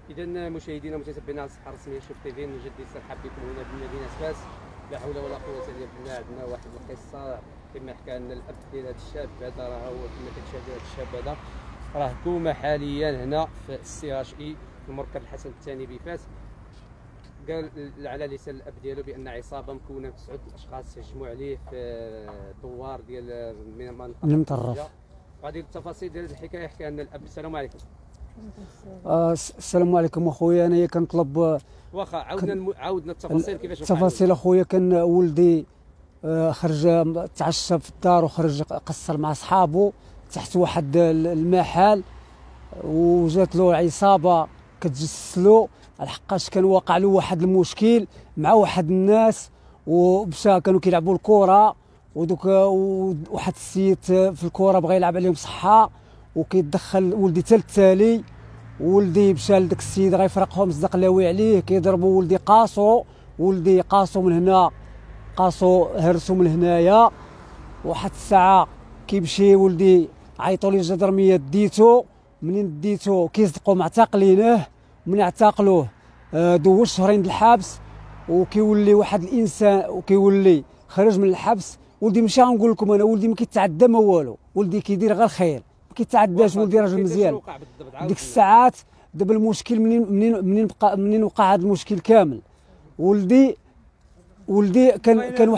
إذا مشاهدينا متابعينا على الصحة الرسمية شوف تيفي، نجد نرحب بكم هنا بمدينة فاس. لا حول ولا قوة إلا بالله. عندنا واحد القصة كما حكى لنا الأب ديال هذا الشاب هذا، راه هو كما كتشاهدوا هذا الشاب هذا راه كومة حاليا هنا في السي اش اي في المركز الحسن الثاني بفاس. قال على لسان الأب ديالو بأن عصابة مكونة من 9 أشخاص هجموا عليه في دوار ديال من المطرف. غادي التفاصيل ديال الحكاية يحكيها لنا الأب. السلام عليكم. السلام عليكم اخويا. انايا كنطلب واخا عاودنا التفاصيل كيفاش التفاصيل اخويا. كان ولدي خرج تعشى في الدار وخرج قصر مع صحابه تحت واحد المحل، وجات له عصابه كتجسس له الحقاش كان واقع له واحد المشكل مع واحد الناس، ومشى كانوا كيلعبوا الكره ودوك واحد السيد في الكره بغى يلعب عليهم صحه وكيتدخل ولدي حتى التالي. ولدي مشى لذاك السيد غيفرقهم صدق لاوي عليه كيضربوا ولدي ولدي قاسو من هنا، قاسو هرسو من هنايا. واحد الساعه كيمشي ولدي عيطوا لي الجدرميه ديتو، منين ديتو كيصدقوا معتقلينه، من اعتقلوه دوز شهرين د الحبس وكيولي واحد الانسان وكيولي خرج من الحبس. ولدي مشى نقول لكم انا ولدي ما كيتعدى ما والو، ولدي كيدير غير الخير ما كيتعداش، ولدي راجل مزيان. ديك الساعات دابا المشكل منين وقع هذا المشكل كامل. ولدي كان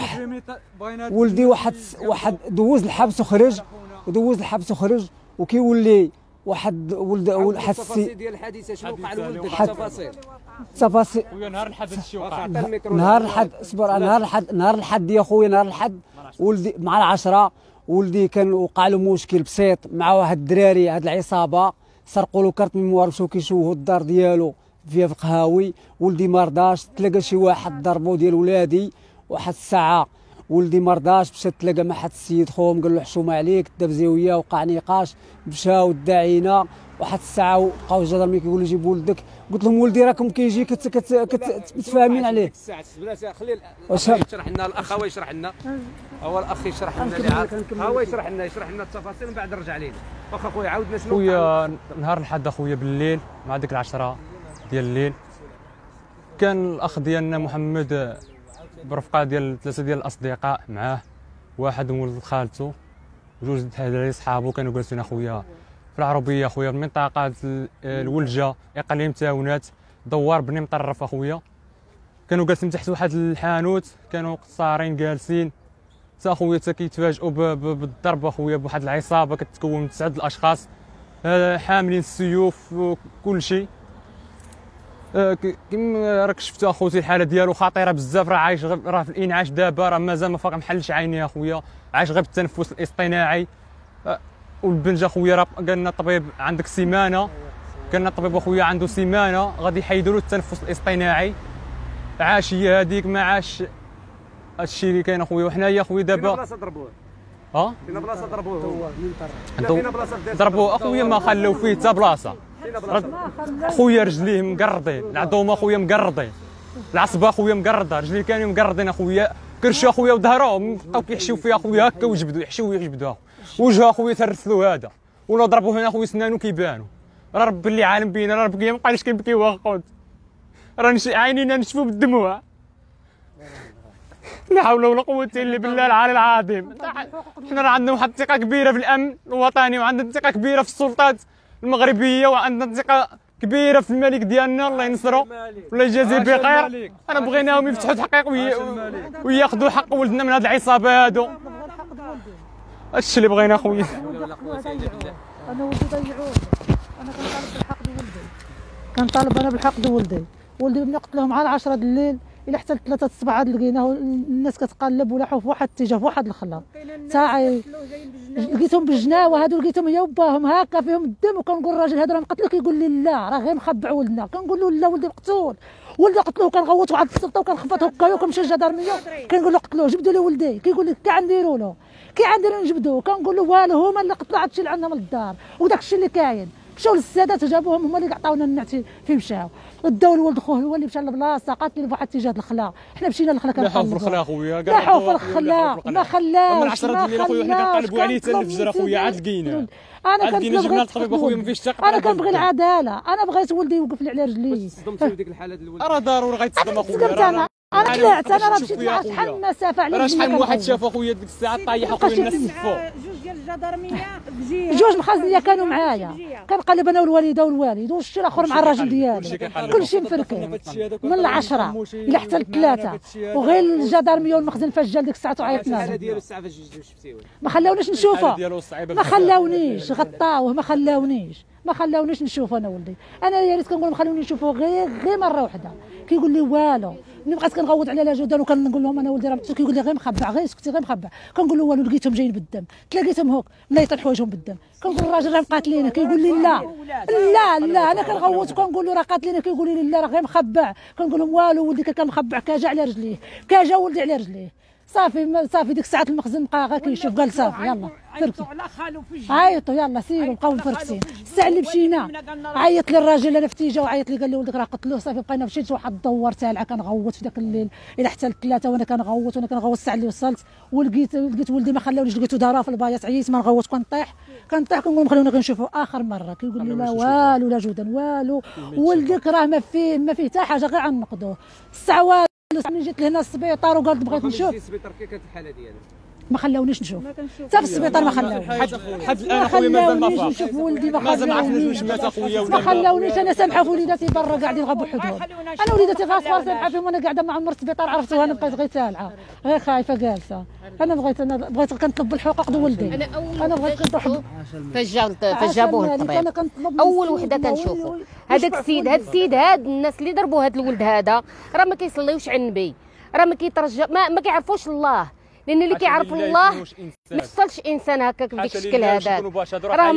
واحد دوز الحبس وخرج وكيولي واحد ولد واحد التفاصيل ديال الحادثه شنو وقع لولدك؟ التفاصيل خويا نهار الحد هادشي وقع. نهار الحد اصبر، نهار الحد يا خويا، نهار الحد ولدي مع العشرة ولدي كان وقع له مشكل بسيط مع واحد الدراري. هاد العصابه سرقوا له كارت ميموار، مشاو كيشوهوا الدار ديالو فيها في القهاوي. ولدي ما رضاش، تلاقى شي واحد ضربو ديال ولادي. واحد الساعه ولدي ما رضاش، مشى تلاقى مع واحد السيد خوهم قال له حشومه عليك، داب زاويه وقع نقاش، مشاو داعينا. واحد الساعه بقاو الجدرمي كيقولوا جيب ولدك، قلت لهم ولدي راكم كيجي متفاهمين عليه. خلي الاخ يشرح لنا، الاخ هو يشرح لنا، هو الاخ يشرح لنا اللي عارف، هو يشرح لنا التفاصيل من بعد نرجع لينا. واخا خويا عاودنا شنو خويا نهار الحد اخويا بالليل مع ديك 10 ديال الليل كان الاخ ديالنا محمد برفقه ديال 3 ديال الاصدقاء معاه، واحد من ولد خالته وجوج د الدراري صحابو كانوا جالسين اخويا في العربيه اخويا في منطقه الولجه اقليم تاونات دوار بني مطرف اخويا. كانوا جالسين تحت واحد الحانوت، كانوا قصارين جالسين تا اخويا تا كيتفاجئوا بالضرب اخويا بواحد العصابه كتكون من 9 الاشخاص حاملين السيوف وكل شيء. كما راك شفتوا اخوتي الحاله ديالو خطيره بزاف، راه عايش راه في الانعاش دابا، راه مازال ما فاق محلش عينيه اخويا، عايش غير بالتنفس الاصطناعي. والبنج اخويا راه قالنا الطبيب عندك سيمانه، قالنا الطبيب اخويا عنده سيمانه غادي يحيدوا له التنفس الاصطناعي. عاشيه هذيك ما عاش هادشي اللي كاين اخويا. وحنايا اخويا دابا فين بلاصه ضربوه؟ فين بلاصه ضربوه؟ فين بلاصه ضربوه اخويا ما خلوا فيه حتى بلاصه خويا. رجليه مقرضين، العظومه اخويا مقرضين، العصبه اخويا مقرضه، رجليه كانوا مقرضين اخويا، كرشوا اخويا وظهرهم بقاو كيحشيو فيه اخويا هكا ويجبدوا، يحشيو ويجبدوا. وجهه اخويا ترثلو هذا، ولا ضربوا هنا اخويا سنانو كيبانوا. راه ربي اللي عالم بينا، راه ربي ما بقاش كيبكيو اخوت، راه عينينا نشفوا بالدموع. لا حول ولا قوة الا بالله العلي العظيم. حنا راه عندنا واحد الثقة كبيرة في الأمن الوطني، وعندنا ثقة كبيرة في السلطات المغربية، وعندنا ثقة كبيرة في الملك ديالنا الله ينصرو ولا يجازيه بخير. انا بغيناهم يفتحوا تحقيق وياخذوا حق ولدنا من هاد العصابة هادو. هادشي اللي بغينا خويا. انا ولدي ضيعوه، انا كنطالب انا بالحق ديال ولدي. ولدي ملي قتلوه مع 10 د الليل الى حتى 3 الصباح لقيناه الناس كتقلب ولاحوا في واحد الاتجاه في واحد الخلا ساعه لقيتهم بالجناوه هادو، لقيتهم هي وباهم هكا فيهم الدم. وكنقول الراجل هذا راه مقتلو، كيقول لي لا راه غير مخبع ولدنا. كنقول له لا ولدي مقتول، ولدي قتلوه. كنغوت واحد السلطه وكنخبط هكايا وكنمشي للجدرميه كنقول له قتلوه جبدوا لي ولدي. كيقول لي كاع نديروا له، كي غنديروا نجبدوه. كنقول له والو هما اللي قتلوا، هادشي اللي عندنا من الدار وداك الشيء اللي كاين. مشاو للسادات جابوهم هما اللي عطاونا النعت فين مشاو، داو لولد خوه هو اللي مشى لبلاصه قاتل في واحد الاتجاه الخلا، حنا مشينا للخلا لاحوا في كنقلبوا الخلا خويا لاحوا في الخلا ما خلاوش من 10 ديال خويا حنا كنقلبوا عليه حتى الفجر خويا عاد لقيناه. انا كنبغي جبنا الطبيب اخويا ما فيهش حتى انا كنبغي العداله، انا بغيت ولدي يوقف لي على رجليه. صدمتي وديك الحاله ديال الولد راه ضروري غيتصدم اخويا. انا طلعت انا راه مشيت مع شحال من مسافه على راه شحال من واحد شاف اخويا ديك الساعه طايح اخويا الناس سفوا. جوج ديال الجدرميه بجيه، جوج مخازنيه كانوا معايا، كنقلب انا والوالده والوالد والشي الاخر مع الراجل ديالي، كلشي مفركين من العشرة الى حتى الثلاثه، وغير الجدرميه والمخزن فجال ديك الساعه وعيطنا الحاله ديالو الساعه فاش شفتيوه ما خلاونيش نشوفه، ما خلاونيش غطاوه، ما خلاونيش نشوف انا ولدي. انا يا ريت كنقول خلوني نشوفه غير مره واحده، كيقول لي والو. ملي بقيت كنغوض على لاجودان وكنقول لهم انا ولدي راه مقتول، كيقول لي غير مخبع، غير سكتي غير مخبع. كنقول له والو لقيتهم جايين بالدم، تلاقيتهم هوك مليطين حوايجهم بالدم. كنقول الراجل راه مقاتلينه، كيقول لي لا انا كنغوت وكنقول له راه قاتلينه، كيقول لي لا راه غير مخبع. كنقول لهم والو ولدي كان مخبع، كاجا على رجليه، كاجا ولدي على رجليه. صافي ديك الساعه المخزن بقى غير كيشوف، قال صافي يلا فركسوا، عيطوا يلا سيروا بقاو مفركسين. الساعه اللي مشينا عيط لي الراجل انا فتيجه، وعيط لي قال لي ولدك راه قتلوه. صافي بقينا مشيت واحد الدوار تالعه كنغوت في ذاك الليل الى حتى الثلاثه، وانا كنغوت الساعه اللي وصلت ولقيت ولدي ما خلاونيش، لقيتو دارا في البايط، عييت ما نغوت، كنطيح كنقول لهم خلوني غير نشوفوا اخر مره. كيقول لي لا والو لا جودان والو، ولدك راه ما فيه حتى حاجه غير غنقضوه. الساعه ملي جيت لهنا السبيطار وقالت بغيت نشوف، السبيطار كي كانت الحاله ديالو ما خلاونيش نشوف حتى في السبيطار، ما خلاونيش حد الان اخويا مازال ما فاق، نشوف ولدي، مازال ما عرفناش واش مات اخويا ولا ما خلاونيش. انا سامحه في وليداتي برا قاعدين غابوا حدهم، انا وليداتي غاصبه سامحه فيهم، وانا قاعده مع عمر السبيطار عرفتوها، انا بقيت غير تالعه غير خايفه جالسه. انا بغيت كنطلب الحقوق ديال ولدي، انا بغيت كنطلب فجابوه الطبيب. اول وحده كنشوفو هذاك السيد هاد الناس اللي ضربوا هاد الولد هذا راه ما كيصليوش على النبي، راه ما كيترجى ما كيعرفوش الله، لان اللي كيعرف الله ما يفصلش انسان هكاك بديك الشكل هذا، راه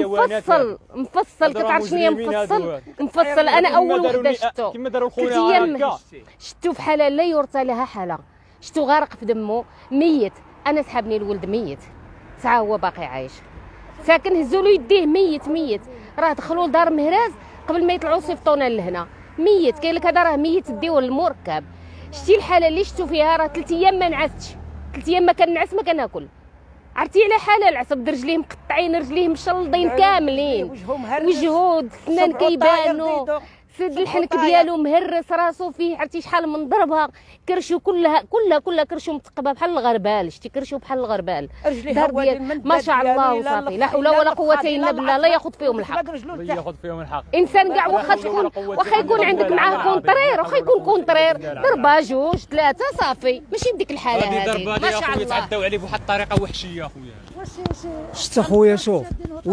مفصل كتعرف شنو هي مفصل. انا اول وحده شفتو ثلاث ايام شفتو في حاله لا يرثى لها حاله، شفتو غارق في دمه ميت. انا سحبني الولد ميت، ساعه هو باقي عايش، ساكن هزوا له يديه ميت. راه دخلوا لدار مهراز قبل ما يطلعوا صيفطونا لهنا ميت. كاين لك هذا راه ميت ديوه للمركب. شتي الحاله اللي شفتو فيها، راه 3 ايام ما نعستش، 3 ايام ما كنعس ما كناكل. عرفتي على حاله العصب، رجليه مقطعين، رجليه مشلضين كاملين، وجهو السنان كيبانوا، سد الحنك ديالو مهرس، راسو فيه عرفتي شحال من ضربه، كرشو كلها كرشو متقبه بحال الغربال، شتي كرشو بحال الغربال، ما شاء الله وصافي، لا حول ولا قوه الا بالله. لا ياخذ فيهم الحق، انسان كاع واخا يكون عندك معاه كونطرير، واخا يكون كونطرير، ضربه 2 3 صافي، ماشي بديك الحاله هذه. ما شاء الله تعداو عليه بواحد الطريقه وحشيه اخويا. شفت اخويا شوف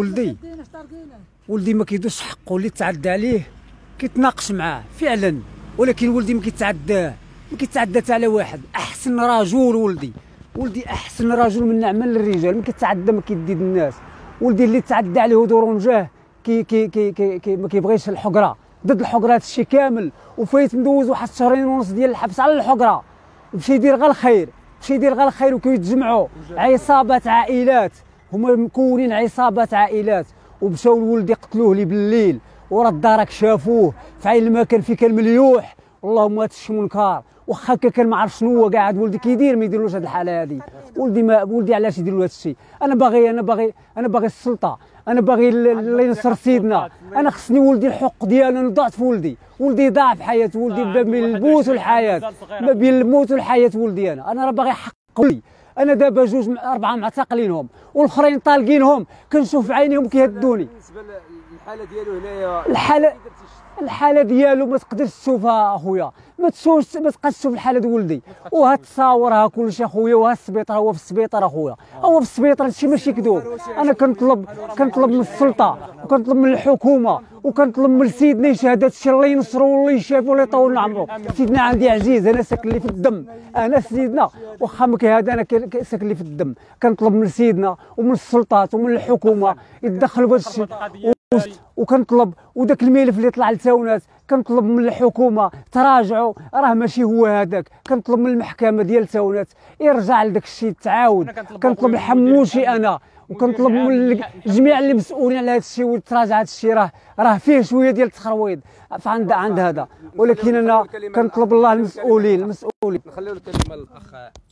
ولدي ما كيدوش حقه، اللي تعدى عليه كيتناقش معاه فعلا، ولكن ولدي ما كيتعدى حتى على واحد. احسن رجل ولدي احسن رجل من نعمل الرجال، ما كيتعدى ما كيديد الناس. ولدي اللي تعدى عليه ودورون جاه ما كيبغيش الحقره، ضد الحقره هذا الشيء كامل، وفايت مدوز واحد 2.5 شهور ديال الحبس على الحقره، ومشى يدير غير الخير، وكيتجمعوا عصابات عائلات، هما مكونين عصابات عائلات، ومشاو لولدي قتلوه لي بالليل، ورا دارك شافوه في عين المكان فيه كان مليوح. اللهم هاد الشي منكر، واخا كان ما عرف شنو هو قاعد ولدي كيدير ما يديرلوش هاد الحاله هادي. ولدي علاش يدير له هاد الشيء؟ انا باغي السلطه، انا باغي الله ينصر سيدنا، انا خصني ولدي الحق ديالو. انا ضعت في ولدي ضاع في حياه ولدي ما بين الموت والحياه، ما بين الموت والحياه ولدي. انا راه باغي حق ولدي. انا دابا 4 معتقلينهم والاخرين طالقينهم، كنشوف في عينيهم كيهدوني. بالنسبه للحاله ديالو هنايا، الحاله ديالو ما تقدرش تشوفها اخويا، ما تبقاش تشوف الحاله ديال ولدي. وهاد التصاور ها كلشي اخويا، وها السبيطار، هو في السبيطار اخويا، هو في السبيطار، هادشي ماشي كذوب. انا كنطلب من السلطه، وكنطلب من الحكومه، وكنطلب من سيدنا يشهد هادشي، الله ينصرو والله يشافي والله يطول لنا عمرو. سيدنا عندي عزيز، انا ساكن لي في الدم، انا سيدنا واخا ما كيهذا انا ساكن لي في الدم. كنطلب من سيدنا ومن السلطات ومن الحكومه يتدخلوا بهذا الشيء، وكنطلب وداك الملف اللي طلع لتاونات كنطلب من الحكومه تراجعوا، راه ماشي هو هذاك. كنطلب من المحكمه ديال تاونات يرجع لذاك الشيء تعاود. كنطلب الحموشي انا وكنطلب من جميع المسؤولين على هذا الشيء وتراجع هذا الشيء، راه فيه شويه ديال التخرويض عند هذا، ولكن انا كنطلب الله المسؤولين. نخليو الكلمه للاخ.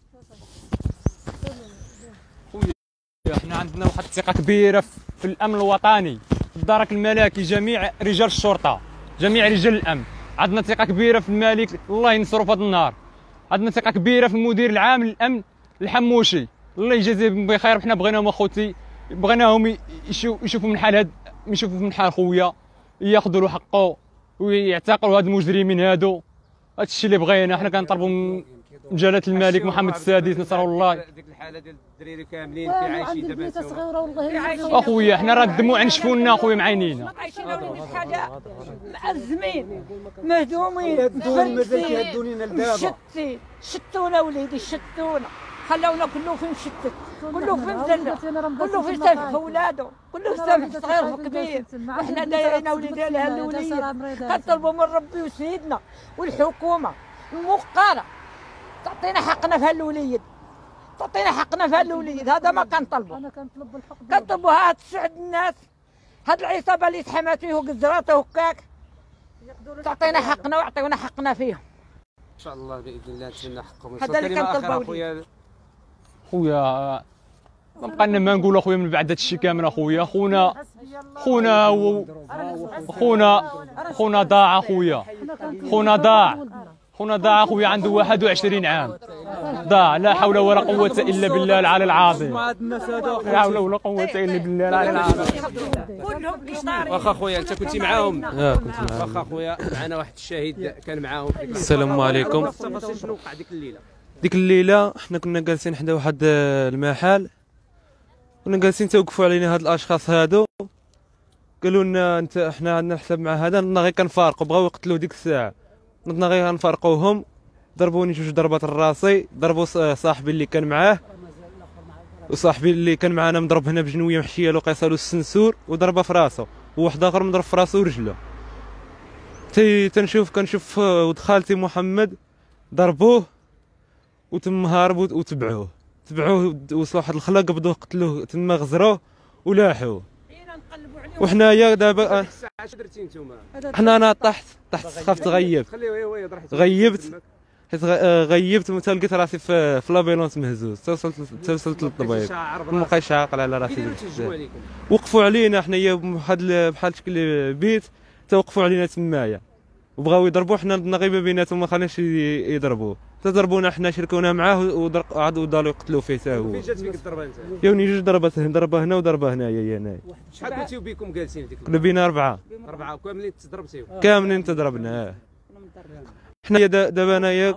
احنا عندنا واحد الثقه كبيره في الامن الوطني، في الدرك الملكي، جميع رجال الشرطه، جميع رجال الامن. عندنا ثقه كبيره في الملك، الله ينصرو في هذا النهار. عندنا ثقه كبيره في المدير العام للامن الحموشي، الله يجازيه بخير. حنا بغيناهم اخوتي، بغيناهم يشوفوا من حال من حال خويا، ياخذوا له حقه ويعتقلوا هاد المجرمين هادو. هذا الشيء اللي بغينا. حنا كنطلبوا من جلاله الملك محمد السادس نصره الله. ديك الحاله ديال الدراري كاملين في عايشين دابا اخويا حنا راه الدموع نشفوا لنا اخويا معينينا، عايشين وليدي في حاجه معزمين مهدومين مشتين، شتونا وليدي شتونا، خلونا كله فين مشتت، كله فين مزلة، كله فين سامح في ولادو، كله سامح في صغير وفي كبير. وحنا دايرين وليدي لها الوليد، كنطلبوا من ربي وسيدنا والحكومه الموقره تعطينا حقنا في هالوليد، تعطينا حقنا في هالوليد. هذا ما كنطلبوا. انا كنطلب الحق، كنطلبوا هاد تسعد الناس، هاد العصابه اللي تحمات فيه وقزراته وكاك، تعطينا حقنا ويعطيونا حقنا فيهم ان شاء الله باذن الله. نتمنى حقهم. هذا اللي كنطلبوا خويا خويا ما بقينا ما نقول اخويا من بعد هذا الشيء كامل. اخويا خونا ضاع، اخويا خونا ضاع اخويا، عنده 21 عام ضاع. لا حول ولا قوة الا بالله العلي العظيم، لا حول ولا قوة الا بالله العلي العظيم. واخا خويا انت كنتي معاهم؟ كنت معاهم. واخا خويا معنا واحد الشاهد كان معاهم. السلام عليكم. شنو وقع ديك الليله؟ ديك الليله حنا كنا جالسين حدا واحد المحل، كنا جالسين توقفوا علينا هاد الاشخاص هادو، قالوا لنا انت احنا عندنا الحساب مع هذا، نضنا غير كنفارقوا، بغاو يقتلوا ديك الساعه، نضنا غير كنفارقوهم. ضربوني 2 ضربات لراسي، ضربوا صاحبي اللي كان معاه، وصاحبي اللي كان معانا مضرب هنا بجنويه محشيه له قيصه له السنسور وضربه في راسه، وواحد اخر مضرب في راسه ورجله. كنشوف ولد خالتي محمد ضربوه وتم هارب وتبعوه وصلوا واحد الخلا، قبضوه قتلوه تما، غزروه ولاحوه. وحنايا دابا اش درتي نتوما؟ انا طحت السقف، تغيبت حيت غيبت وتلقيت راسي في لابيلونس مهزوز، توصلت للطبيب ما بقيتش عاقل على راسي. وقفوا علينا حنايا بحال شكل بيت، توقفوا علينا تمايا وبغاو يضربوا، حنا بدنا غير بيناتهم ما خليناش يضربوه، تضربونا حنا شركونا معاه وعادوا ضالوا يقتلوا فيه حتى هو. فين جات فيك الضربه انت؟ يوني 2 ضربات، ضربه هنا وضربه هنايا هنايا. شحال كنتيو بكم جالسين ديك؟ كنا بينا 4 كاملين تضربتيو؟ كاملين تضربنا. حنايا دابا انايا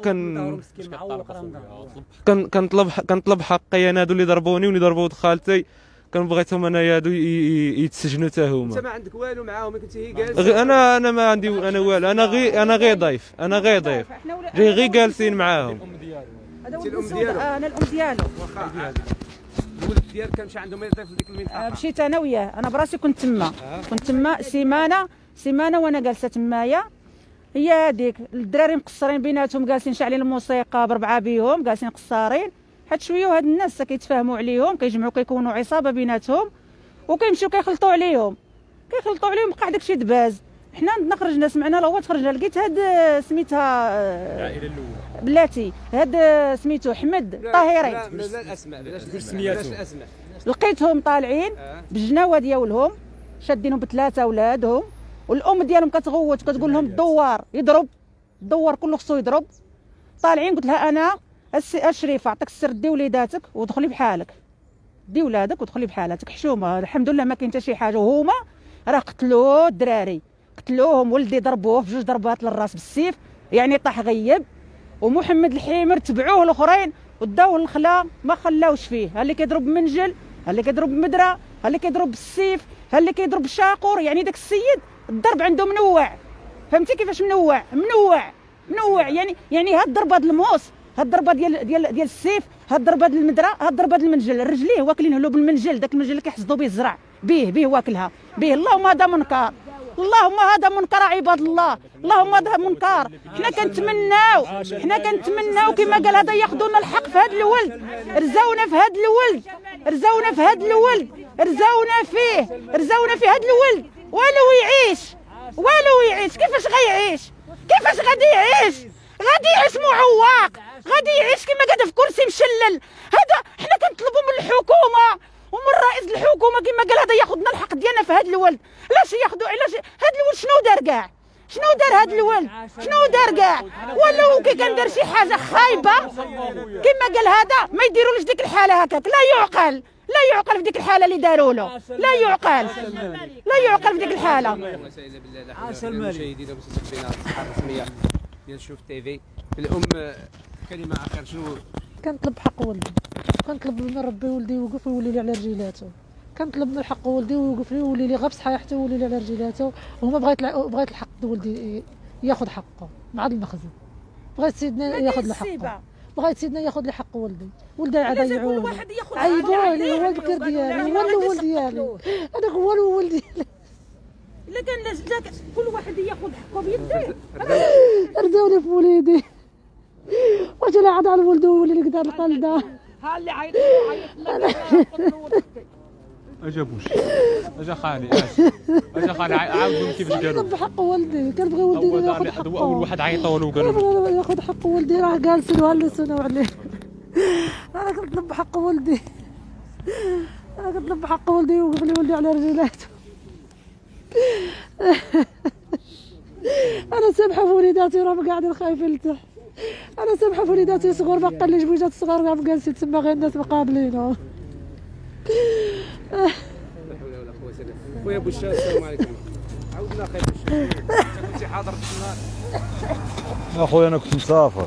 كنطلب حقي. انا هادو اللي ضربوني واللي ضربوا ولد خالتي بغيتهم انايا هادو يتسجنوا حتى هما. انت ما عندك والو معاهم؟ كنت هي جالس؟ انا ما عندي انا والو، انا غير ضيف، جاي غير جالسين معاهم. هذا الام ديالو؟ انا الام ديالو. واخا الولد ديالك كان مشى عندهم يضيف لديك المنطقه؟ مشيت انا وياه، انا براسي كنت تما سيمانه وانا جالسه تمايا. هي هذيك الدراري مقصرين بيناتهم، جالسين شاعلين الموسيقى ب4 بيهم، جالسين قصارين حتى شويه، وهاد الناس كيتفاهموا عليهم، كيجمعوا كيكونوا عصابه بيناتهم وكيمشيو كيخلطوا عليهم بقى داكشي دباز. حنا عندنا خرجنا، سمعنا لغوات، خرجنا لقيت هاد سميتها العائله الاولى بلاتي، هاد سميتو حمد طاهري. لا الاسماء، بلاش الاسماء. لقيتهم طالعين بالجناوه ديالهم، شادينهم ب3 اولادهم، والام ديالهم كتغوت وكتقول لهم الدوار يضرب، الدوار كله خصو يضرب. طالعين قلت لها انا الشريفه عطيك السر، دي وليداتك ودخلي بحالك، دي ولادك ودخلي بحالاتك. حشومه الحمد لله ما كاين حتى شي حاجه. وهما راه قتلوه الدراري، قتلوهم. ولدي ضربوه ب2 ضربات للراس بالسيف، يعني طاح غيب. ومحمد الحيمر تبعوه الاخرين وداوه للخلا، ما خلاوش فيه. ها اللي كيضرب بمنجل، ها اللي كيضرب بمدرة، ها اللي كيضرب بالسيف، ها اللي كيضرب بالشاقور. يعني داك السيد الضرب عنده منوع، فهمتي كيفاش منوع يعني هاد الضربه د الموس، هاد الضربه ديال السيف، هاد الضربه د المدرة، هاد الضربه د المنجل. رجليه واكلينه له بالمنجل، داك المنجل اللي كيحصدوا به الزرع، به واكلها به. اللهم هذا منكر، اللهم هذا منكر عباد الله، اللهم هذا منكر. حنا كنتمناو كما قال هذا ياخذوا لنا الحق في هذا الولد، رزاونا في هذا الولد، رزاونا في هذا الولد، رزاونا في هذا الولد، والو يعيش كيفاش غيعيش؟ كيفاش غادي يعيش؟ غادي يعيش معوق، غادي يعيش كما قاعد في كرسي مشلل. هذا حنا كنطلبوا من الحكومه ومن رئيس الحكومه كما قال هذا ياخذنا الحق ديالنا في هذا الولد. علاش ياخذوا؟ علاش هذا الولد شنو دار كاع؟ شنو دار هذا الولد؟ شنو دار كاع؟ ولا كي كان دار شي حاجه خايبه كما قال هذا ما يديرولوش ديك الحاله هكاك. لا يعقل في ديك الحاله اللي داروا له، لا يعقل في ديك الحاله. المشاهدين ومتابعينا الصحه الرسميه ديال شوف تي في. الام كلمه اخر شنو؟ كنطلب حق ولدي، كنطلب من ربي ولدي يوقف ويولي لي على رجيلاته، كنطلب من حق ولدي ويوقف لي ويولي لي غير بصحه حتى يولي لي على رجيلاته. وما بغيت الحق ولدي ياخذ حقه مع المخزن، بغيت سيدنا ياخذ له حقه، بغيت سيدنا ياخذ لي حق ولدي عاد يعيعوني عيبوني. هو البكر ديالي، هو الاول ديالي، هذاك هو الاول ديالي. الا كان كل واحد ياخذ حقه بيديه. ردوني في وليدي، واش انا عاد على ولدو ولا اللي قدر القلده. ها اللي عيط اجا بوشي، اجا خالي، اجا خالي عاودهم كيفاش قالوا. كنطلب حق ولدي، كنبغي ولدي ياخذ حقه. اول واحد عيطوا له قالوا ياخذ حق ولدي، راه جالسين وهلسوا عليه. انا كنطلب حق ولدي، يوقف لي ولدي على رجلاته. انا سامحه في وليداتي راهم قاعدين خايفين لتحت، انا سامحه في وليداتي صغار ما بقاليش بوجات صغار راهم جالسين تما غير الناس مقابلينهم. لا حول ولا قوه الا بالله. خويا بوشا السلام عليكم. عاودنا خير بوشا، انت كنتي حاضر في النهار؟ اخويا انا كنت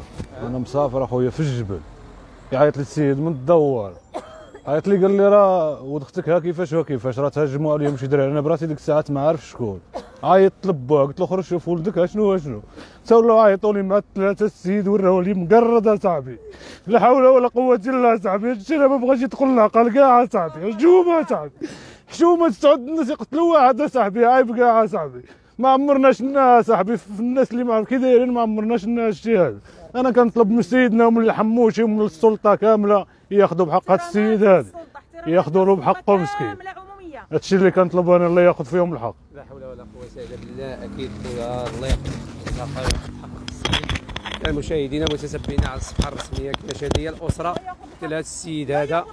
مسافر اخويا في الجبل، يعيط لي السيد من الدوار، عيط لي قال لي راه ولد اختك ها كيفاش راه تهجموا عليهم شي دراري. انا براسي ديك الساعات ما عارف شكون، عيطت لباه قلت له خرج شوف ولدك شنو تا ولاو عيطوا لي مع ثلاثه. السيد وراو لي مقرد اصاحبي، لا حول ولا قوه الا اصاحبي. هادشي انا ما بغاش يدخل العقل كاع اصاحبي. هجومه اصاحبي، حشومه تسعود الناس يقتلوا واحد اصاحبي، عيب كاع اصاحبي. ما عمرناش الناس صاحبي في الناس اللي ما كي دايرين، ما عمرناش الناس الشيء هذا. انا كنطلب من سيدنا ومن الحموشي ومن السلطه كامله ياخذوا بحق هذا السيد هذا، ياخذوا له بحقه مسكين. هادشي اللي كنطلب انا، الله ياخذ فيهم الحق. لا حول ولا قوه الا بالله. اكيد خويا الله ياخذ حق السيد. المشاهدين ومتابعينا على الصفحه الرسميه كيفاش هذه الاسره ديال هذا السيد هذا.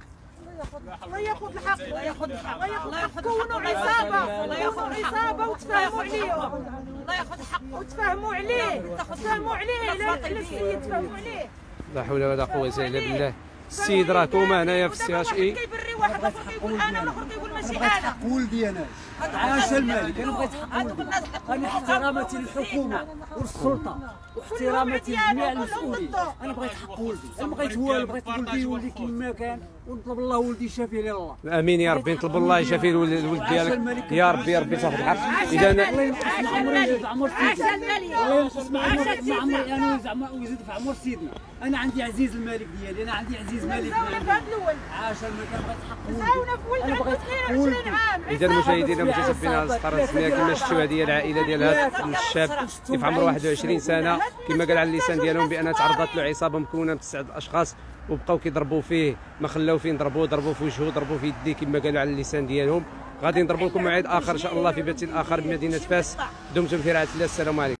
الله ياخذ الحق، الله ياخذ الحق، الله ياخذ كونوا عصابه، الله ياخذ عصابه وتفاهموا عليهم، الله ياخذ حقه وتفاهموا عليه، تفاهموا عليه على السيد، تفاهموا عليه. لا حول ولا قوه الا بالله. السيد راكم هنايا في السي اش اي. كيبري واحد الاخر كيقول انا والاخر كيقول ماشي انا. حق ولدي انا، عاش الملك. انا بغيت حق ولدي، انا احتراماتي للحكومه والسلطه واحتراماتي لجميع المسؤولين. انا بغيت حق ولدي، انا بغيت بغيت ولدي يولي كما كان، ونطلب الله ولدي يشافيه لله. امين يا ربي، نطلب الله يشافي الولد ديالك يا ربي، يا ربي تاخذ الحق. اذا الله ينقص مع عمري في عمر سيدنا، الله ينقص مع عمري انا زعما ويزيد في عمر سيدنا. انا عندي عزيز الملك ديالي، انا عندي عزيز ملك ديالي. عاش الملك. انا بغيت حق ولدي. اذا المشاهدين ومتابعينا على الصفحه الرسميه كما شفتوا هذه هي العائله ديال هذا الشاب اللي في عمره 21 سنه، كما قال على اللسان ديالهم بان تعرضت له عصابه مكونه من 9 اشخاص وبقاو كيضربوا فيه، ما خلاو فين ضربوا في وجهه، ضربوا في يديه كما قالوا على اللسان ديالهم. غادي نضربوا لكم موعد اخر ان شاء الله في بث اخر بمدينه فاس. دمتم في رعايه الله، السلام عليكم.